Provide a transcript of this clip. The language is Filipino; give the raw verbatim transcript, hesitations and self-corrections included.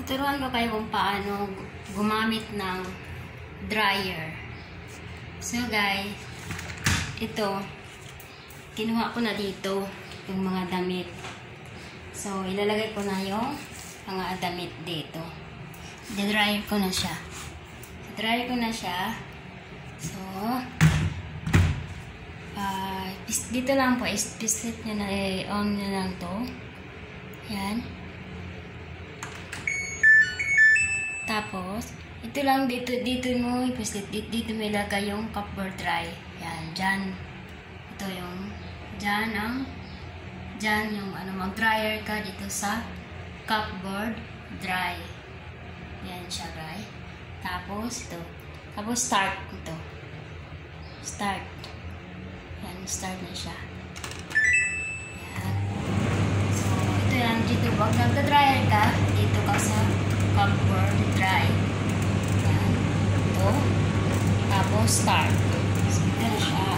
tuturuan ko kayo kung paano gumamit ng dryer. So guys, ito, kinuha ko na dito yung mga damit. So, ilalagay ko na yung mga damit dito. I-dryer ko na siya. I-dryer ko na siya. So, uh, dito lang po, pislit nyo na, i-on nyo lang to. Yan. Tapos, ito lang dito, dito mo ipislit, dito, dito mo ilagay yung cupboard dry. Yan, dyan. Ito yung, dyan ang, dyan yung, ano, mag-dryer ka dito sa cupboard dry. Yan siya, guys. Tapos, ito. Tapos, start ito. Start. Yan, start na siya. Yan. So, ito yan, dito. Pag nagka-dryer ka, dito ka sa cupboard dry. Yan. Ito. Tapos, start. So, ito na siya.